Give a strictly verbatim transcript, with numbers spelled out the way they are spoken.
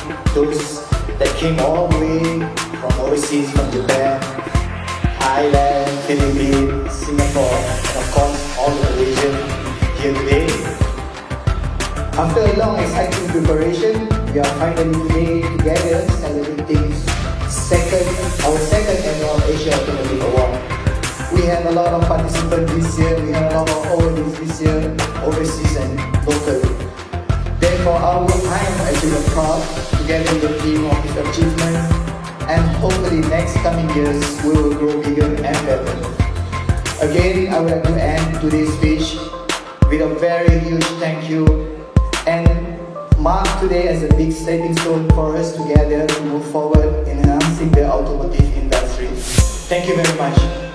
those that came all the way from overseas, from Japan, Thailand, Philippines, Singapore, and of course all the Malaysian here today. After a long exciting preparation, we are finally today together celebrating second, our second annual Asia Automotive Award. We had a lot of participants this year, we had a lot of awardees this year, overseas and local. Therefore, I am actually proud together with the team of this achievement, and hopefully next coming years we will grow bigger and better. Again, I would like to end today's speech with a very huge thank you and mark today as a big stepping stone for us together to move forward in enhancing the automotive industry. Thank you very much.